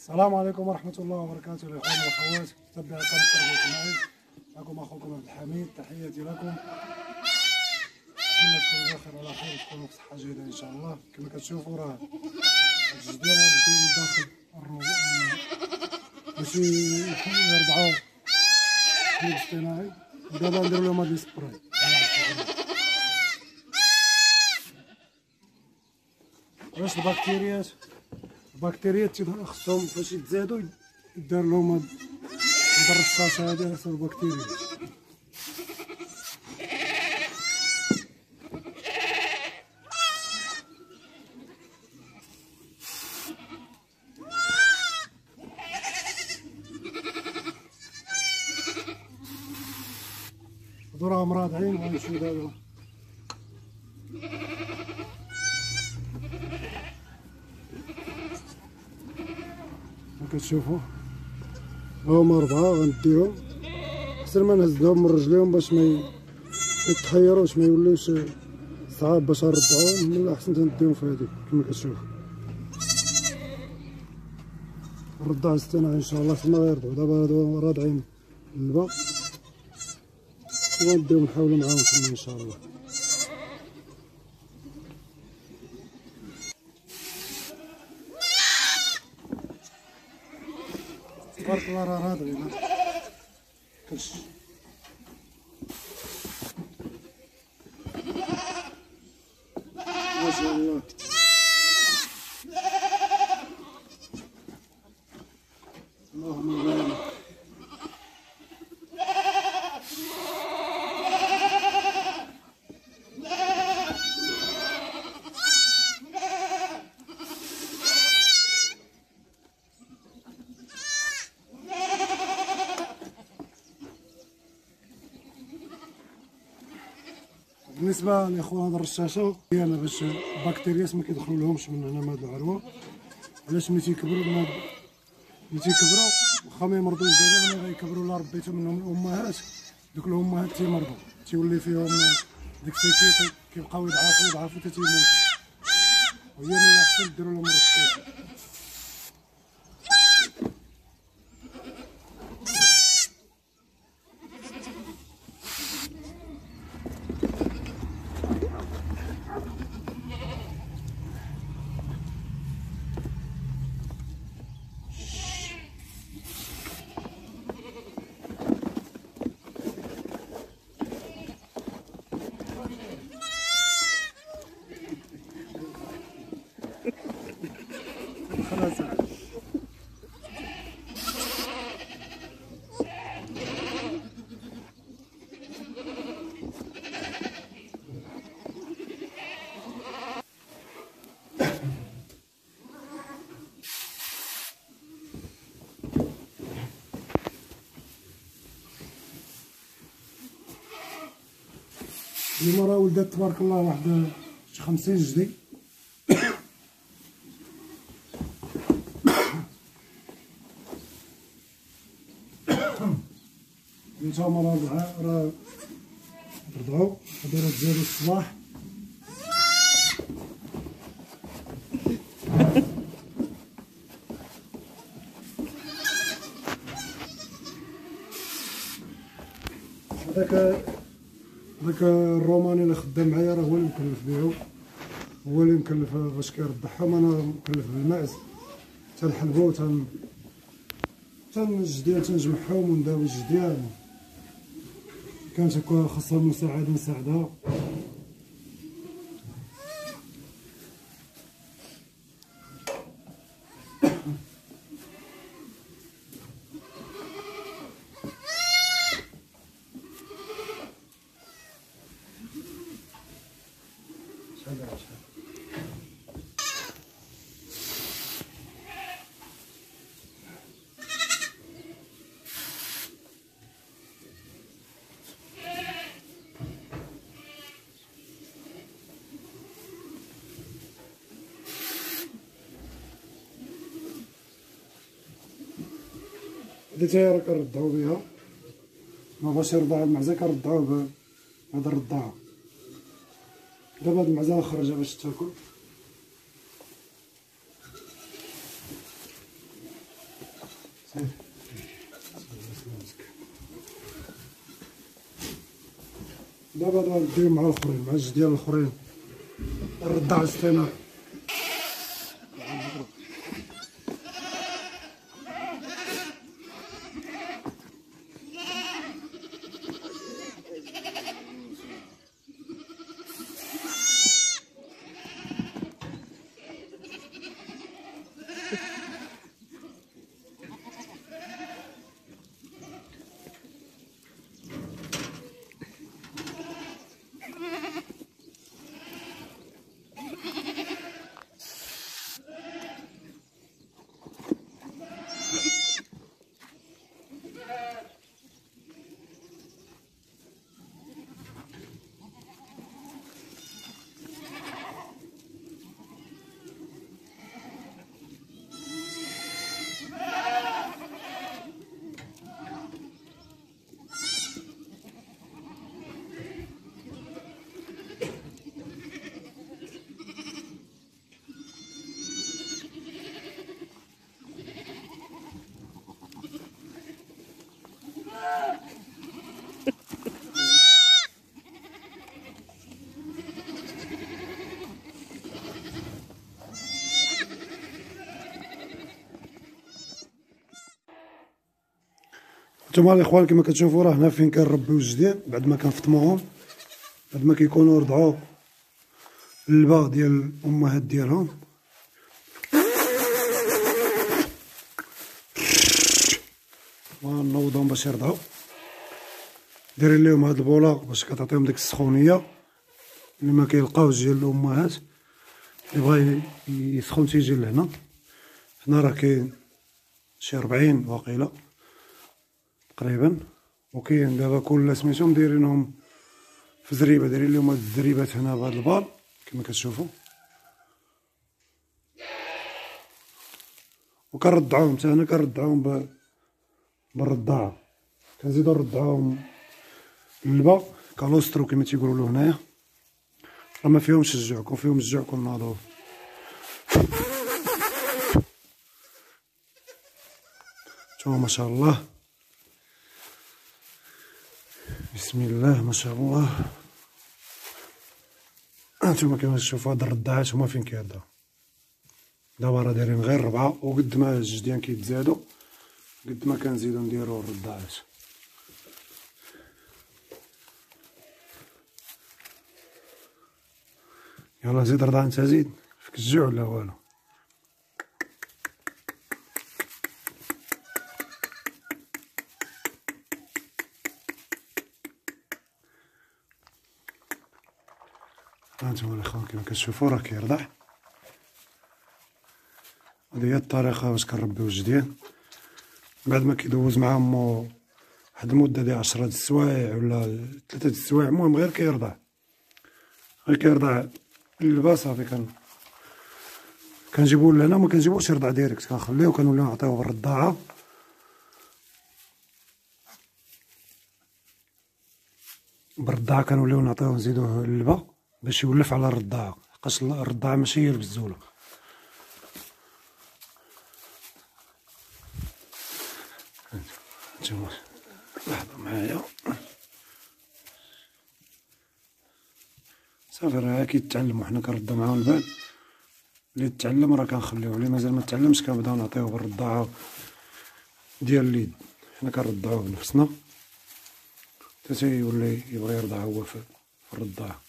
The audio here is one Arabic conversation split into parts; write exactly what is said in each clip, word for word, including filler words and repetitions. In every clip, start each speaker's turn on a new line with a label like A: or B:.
A: السلام عليكم ورحمة الله وبركاته الإخوان والأخوات متابعي قناة تربية الماعز. معكم أخوكم عبد الحميد، تحياتي لكم. نتمنى تكونوا بخير وعلى خير وتكونوا بصحة جيدة إن شاء الله. كما كتشوفوا راه هاد الجدير غنديو من داخل الروبو باش يرضعوا الحليب الاصطناعي، ودابا نديرو لهم هاد السبراي. واش البكتيريات البكتيريات خصهم فاش يتزادوا يدار لهم هاد الرشاشه هادي على حسب البكتيريات. هادو راهم راضعين وغنمشيو دابا كتشوفوا هما ربعة. غنديهم احسن ما نهزهم من رجليهم باش ما يتحيروش، ما يوليوش صعاب باش نرضعوهم، من الاحسن تنديهم في هذيك. كما كتشوفوا الرضاع الاصطناعي ان شاء الله تما غيرضعوا. دابا هادو راضعين اللبا وغنديهم نحاولوا معاهم تما ان شاء الله. تبارك الله راه راضعين كلشي. ما شاء الله اللهم بارك. بالنسبه لاخوان هاد الرشاشه ديالنا باش البكتيريات ما كيدخلوا لهمش من هنا من هاد العروه، علاش ملي تيكبروا ملي تيكبروا واخا ما يمرضوش دابا ملي غيكبروا لا ربيتو منهم الامهات، دوك الامهات تيمرضوا، تيولي فيهم ديك السكيت كيبقاو يضعفوا يضعفوا حتى تيموتوا، وهي من الاحسن ديروا لهم الرشاشه. خلاص اليوم راه ولدات تبارك الله واحد شي خمسين جدي. نتوما راه راه رضعوا هادو راه تزادوا الصباح. هذاك هذاك الروماني اللي خدام معايا راه هو اللي مكلف بيهم، هو اللي مكلف باش كيربحهم، انا مكلف بالمعز تنحلبو تن تنجديان تنجمعهم ونداوي الجديان. كانت هكا خاصها مساعدة نساعدها. هادي تا هي راه كنرضعو بيها، ما بغاش يرضع المعزة كنرضعوه بهاد الرضاعة. دابا هاد المعزة خرجها باش تاكل. دابا دابا نديو مع الاخرين مع الجوج ديال الاخرين الردع السنة. نتوما الاخوان كما كتشوفوا راه هنا فين كنربيو الجدين بعد ما كنفطموهم، بعد ما كيكونوا رضعوا اللبا ديال الامهات ديالهم. ونوضهم باش يرضعوا، دايرين ليهم هاد البوله باش كتعطيهم ديك السخونيه اللي ما كيلقاوش ديال الامهات. اللي بغا يسخن تيجي لهنا. هنا راه كاين شي ربعين واقيلا تقريبا، وكاين دابا كل سميتو مديرينهم في زريبه، دايرين لهم هاد الزريبات هنا بهاد البال كما كتشوفوا، وكنرضعوهم حتى هنا كنرضعوهم ب بالرضاعه، كنزيدو نرضعوهم اللبا كالوسترو كما تيقولوا له هنايا. راه ما فيهمش الجوع، كون فيهم الجوع كون ناضوه. شوفوا ما شاء الله، بسم الله ما شاء الله. هانتوما كما تشوفوا هاد الرضاعات هما فين كيرضعو. دابا راه دايرين غير ربعة، وقد ما الجديان كيتزادو قد ما كنزيدو نديرو الرضاعات. يلا زيد رضع انت، زيد فيك الجوع ولا والو؟ هانتوما الاخوان كما كتشوفوا راه كيرضع. هادي هي الطريقه باش كنربيو الجديان. بعد ما كيدوز مع مو واحد المده ديال عشرة د السوايع ولا ثلاثة د السوايع، المهم غير كيرضع، غير كيرضع اللبا صافي كن كنجيبوه لهنا. ما كنجيبوش يرضع ديريكت، كنخليوه كنوليو نعطيوه بالرضاعه. بالرضاعه كنوليو نعطيوه نزيدوه اللبا باش يولف على الرضاعه، حقاش الرضاعه ماشي هي البزوله. نتوما لحظه معايا صافي، راه كيتعلموا، حنا كنردو معاهم البال. اللي تعلم راه كنخليوه، اللي مازال ما تعلمش كنبداو نعطيوه بالرضاعه ديال اليد. حنا كنرضعوه بنفسنا حتى تيولي يبغي يرضع هو في الرضاعه.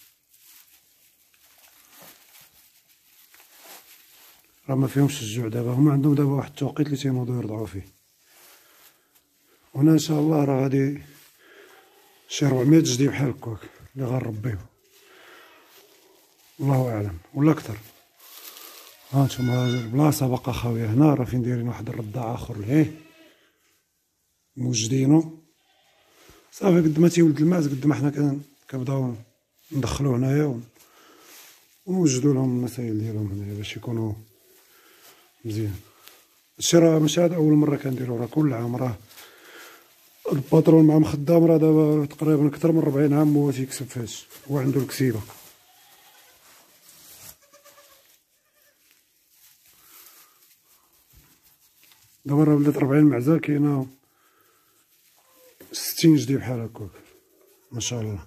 A: راه ما فيهمش الجوع دابا، هما عندهم دابا واحد التوقيت اللي تينوضو يرضعوا فيه. هنا ان شاء الله راه غادي شي ربعمية جدي بحال هكاك اللي غنربيو، الله اعلم ولا اكثر. هانتوما البلاصه باقا خاويه. هنا راه فين دايرين واحد الرضاع اخر لهيه موجدينو صافي. قد ما تيولد الماء قد ما حنا كنبداو ندخلوه هنايا ونوجدو لهم المسائل ديالهم هنايا باش يكونوا مزيان. هادشي راه ماشي هاد اول مره كنديرو، راه كل عام راه الباترون مع مخدام راه دابا تقريبا اكثر من ربعين عام هو تيكسب فهادشي، هو عنده الكسيبه. دابا راه ولات ربعين معزه، كاينه ستين جدي بحال هكاك ما شاء الله.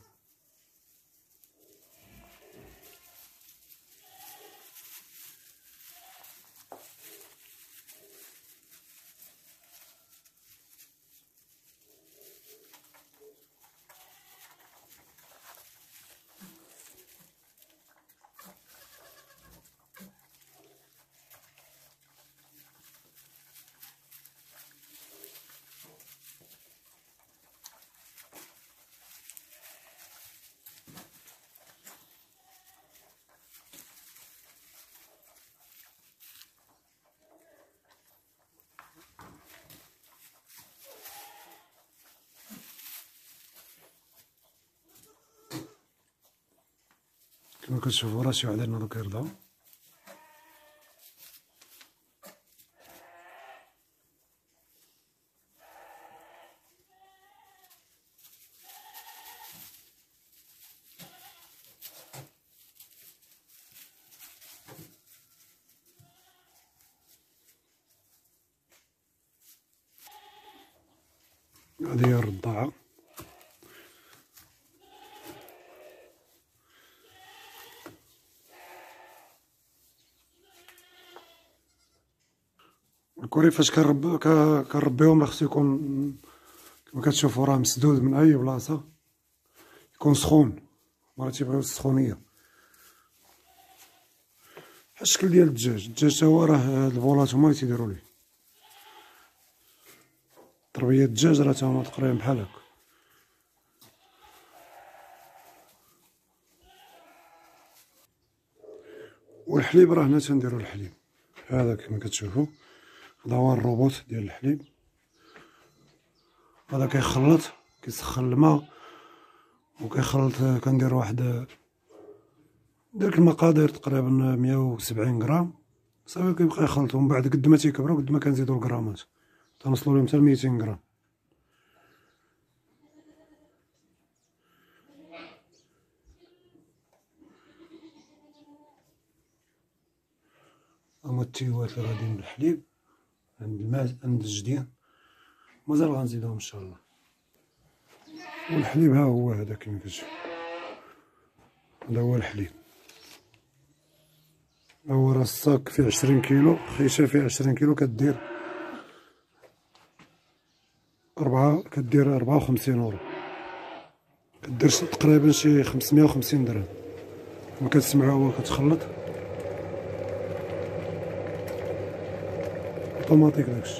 A: كما كتشوفوا راه شي واحد عندنا دوك يرضى. هذه هي الرضاعة. الكوري فاش كنرب كنربيهم خصو يكون كما كتشوفوا راه مسدود من اي بلاصه، يكون سخون، مرات تيبغيو السخونيه بحال الشكل ديال الدجاج. الدجاج تا هو راه هاد الفولات هما اللي تيديروا ليه تربيه الدجاج، راه تا هما تقريبا بحال هكا. والحليب راه هنا تنديرو الحليب هذا كما كتشوفوا، هذا هو الروبوت ديال الحليب. هذا كيخلط، كيسخن الماء وكيخلط. كندير واحد ديك المقادير تقريبا مية وسبعين غرام صافي، كيبقى يخلطو. من بعد قد ما تيكبروا قد ما كنزيدو الغرامات، تنوصلو لهم حتى ميتين غرام. هما التيوات اللي غاديين بالحليب عند الماء عند الجديان، مازال غنزيدوهم ان شاء الله. والحليب ها هو هذا كما كتشوف، هذا هو الحليب. ها هو راه الصاك فيه عشرين كيلو، خيشه فيه عشرين كيلو كدير أربعة كدير أربعة وخمسين أورو، كدير تقريبا شي خمسمية وخمسين درهم. كما كتسمعوا هو كتخلط اوتوماتيك داكشي.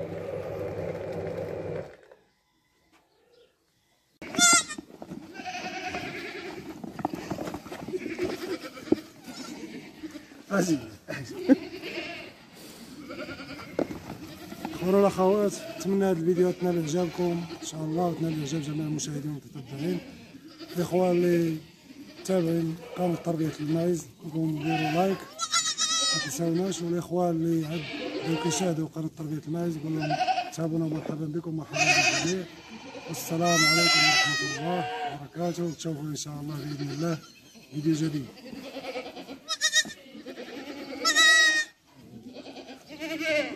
A: اجي خونا الاخوات، نتمنى هاد الفيديو تنال اعجابكم ان شاء الله، وتنال اعجاب جميع المشاهدين والمتتبعين. الاخوان اللي تابعين قناه تربيه الماعز نقوم نديروا لايك ما تنساوناش، والاخوان اللي عاد كيشاهدوا قناه تربيه الماعز نقول لهم تابعونا. مرحبا بكم، مرحبا بالجميع، والسلام عليكم ورحمه الله وبركاته. نشوفوا ان شاء الله باذن الله فيديو جديد.